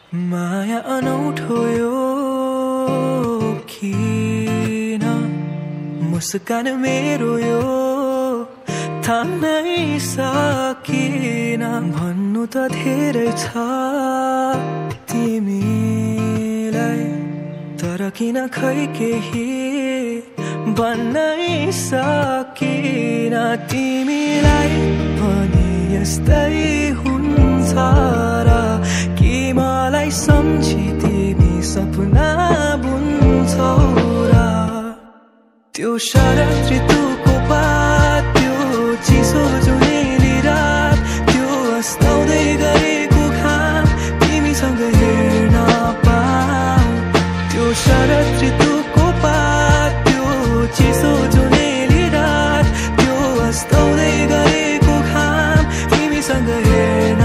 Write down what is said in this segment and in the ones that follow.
माया अनौठो यो किन मुस्कान मेरो यो थाम्नै सकिन भन्नु त धेरै छ तिमीलाई तर किन खै केही भन्नै सकिन तिमीलाई पनि यस्तै हुन्छ र कि मलाई सम्झी तिमी सपना बुन्छौ र त्यो शरद ऋतुको पात त्यो चिसो जुनेली रात त्यो अस्ताउँदै गरेको घाम तिमीसँग हेर्न पाऊ त्यो शरद ऋतुको पात त्यो चिसो जुनेली रात त्यो अस्ताउँदै गरेको घाम तिमीसँग हेर्न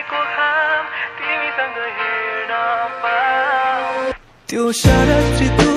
त्यो शरद ऋतु